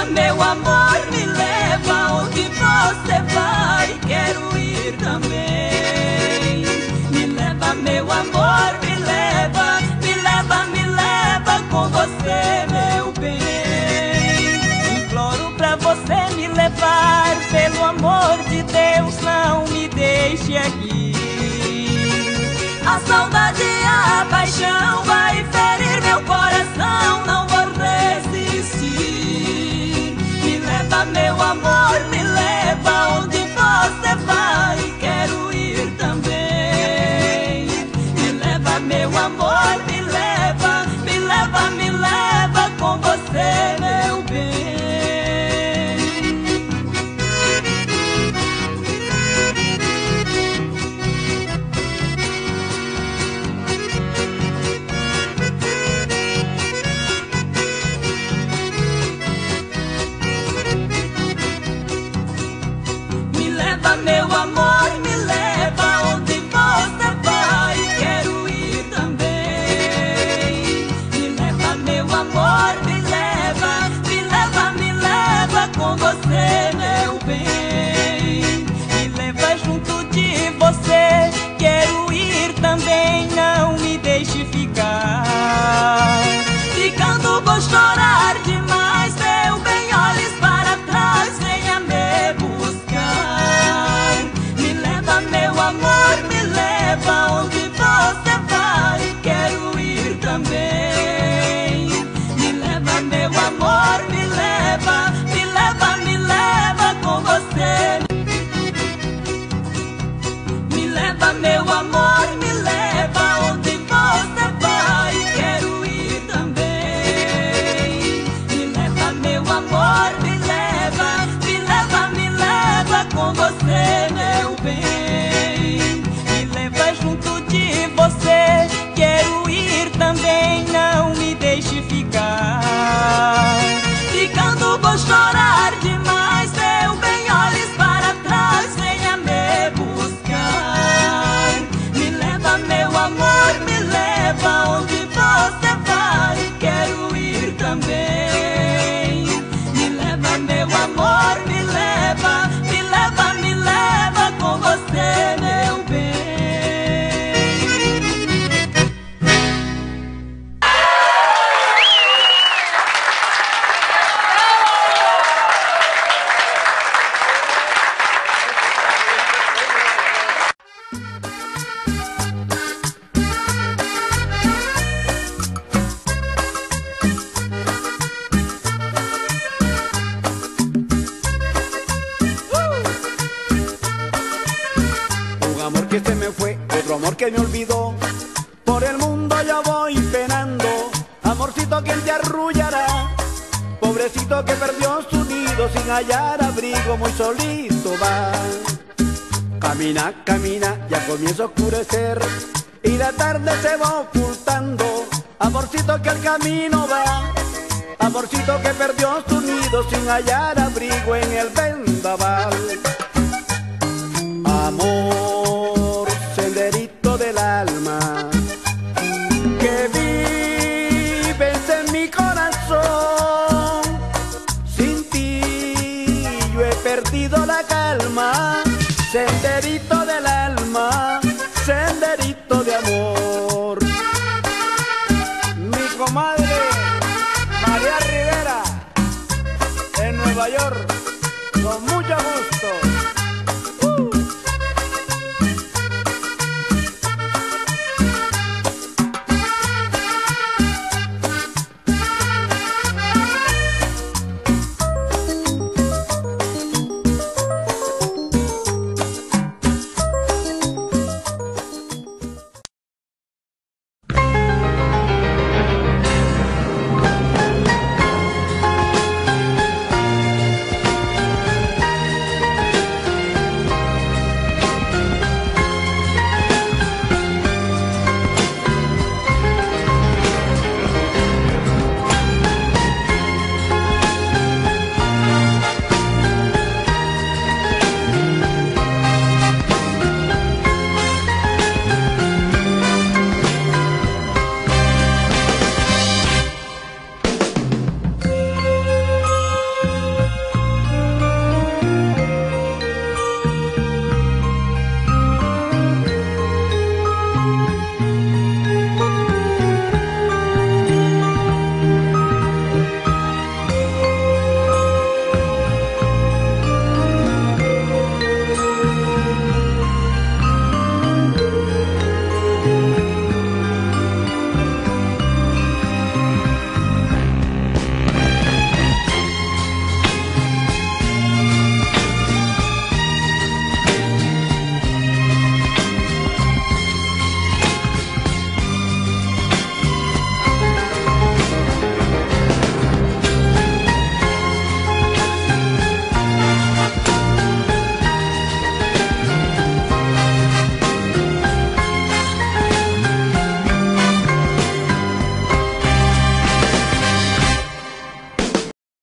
meu amor, me leva onde você vai, quero ir também. Me leva, meu amor, me leva, me leva, me leva com você, meu bem. Imploro pra você me levar, pelo amor de Deus, não me deixe aqui. A saudade e a paixão vai ferir meu coração, não vou resistir. Me leva, meu amor, me leva onde você vai, quero ir também. Me leva, meu amor, me leva, me leva, me leva com você, meu bem. Meu amor, me leva onde você vai, quero ir também. Me leva, meu amor, me leva, me leva, me leva com você, meu bem. Me leva junto de você, quero ir também, não me deixe ficar. Ficando vou chorar demais, meu bem, olhes para trás, venha me buscar. Meu amor, me leva onde você vai, quero ir também. Me leva, meu amor, me leva, me leva, me leva com você. Me leva, meu amor, me leva onde você vai, quero ir também. Me leva, meu amor, me leva, me leva, me leva com você, meu bem. Junto de você, quero ir também, não me deixe ficar. Ficando vou chorar demais, meu bem, olhes para trás, venha me buscar. Me leva, meu amor, me leva onde você vai, quero ir também. Me leva, meu amor, me leva, me leva, me leva com você, meu bem. Que me olvidó, por el mundo yo voy penando. Amorcito, ¿quién te arrullará? Pobrecito que perdió su nido sin hallar abrigo, muy solito va. Camina, camina, ya comienza a oscurecer y la tarde se va ocultando. Amorcito que el camino va, amorcito que perdió su nido sin hallar abrigo en el vendaval. Amor, senderito del alma, que vives en mi corazón. Sin ti yo he perdido la calma. Senderito del alma, senderito de amor. Mi comadre María Rivera, en Nueva York, con mucho gusto.